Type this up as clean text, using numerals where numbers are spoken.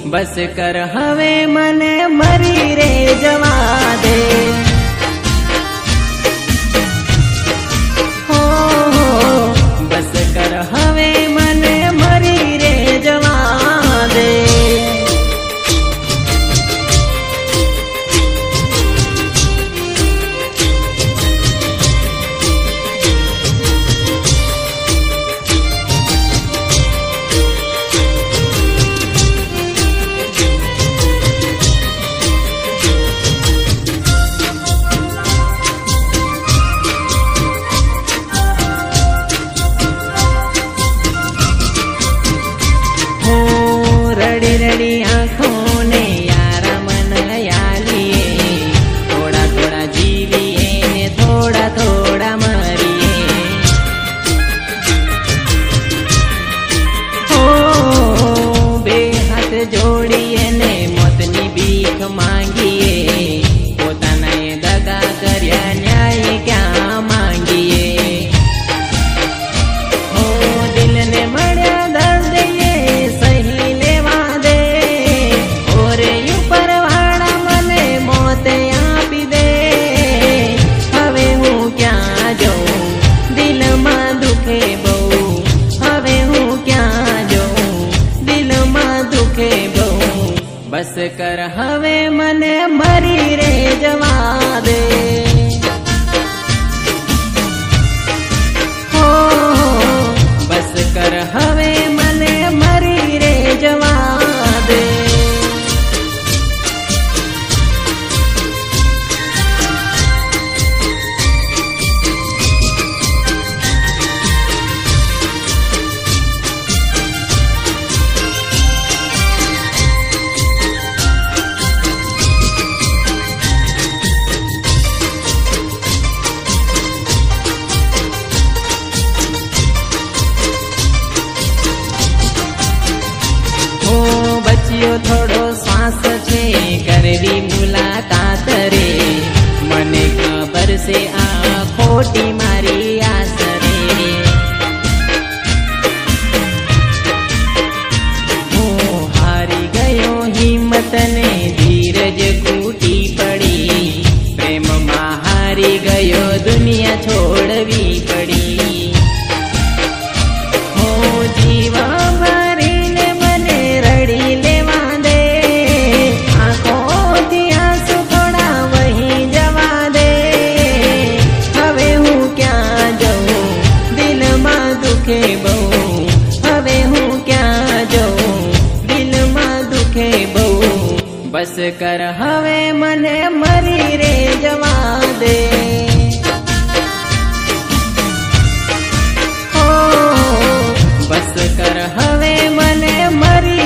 बस कर हवे मने मरी रे जवा दे। हो बस कर हवे मने मरी रे जवा दे। रड़ी रड़ी आँखों ने यारा मन यालिए, थोड़ा थोड़ा जीविए ने थोड़ा थोड़ा मरिए। हो बेहाथ जोड़िए ने मोतनी भीख मांगिए, पोताना ए दगा कर्या न्याय क्या मांगिए। हो दिल ने मळ्या दर्द ये सही लेवा दे, और ऊपर वाला मने मौत आपी दे। हवे हूँ क्या जाऊँ दिल में दुखे बहु, हवे हूँ क्या जाऊँ दिल में दुखे बहु। बस कर हवे मने मरी रे जवा दे। हो बस कर हवे मने मरी रे जवा दे। बचियो थोड़ो श्वास छे करवी मुलाकात रे, मने खबर से आ खोटी मारी आस रे। हो हारी गयो हिम्मत ने धीरज कूटी पड़ी, प्रेम में हारी गयो दुनिया छोड़वी पड़ी। हो जीवा भरीने मने रड़ी लेवा दे, आंखों थी आंसू थोड़ा वही जवा दे। हवे हूँ क्या जाऊँ दिल में दुखे बहु, हवे हूँ क्या जाऊँ दिल में दुखे बहु। बस कर हवे मने मरी रे जवा दे। हो बस कर हवे मने मरी